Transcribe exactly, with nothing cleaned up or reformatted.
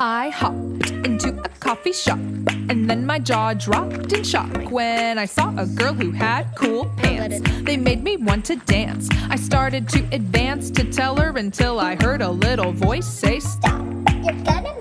I hopped into a coffee shop, and then my jaw dropped in shock when I saw a girl who had cool pants. They made me want to dance. I started to advance to tell her until I heard a little voice say, "Stop, you're gonna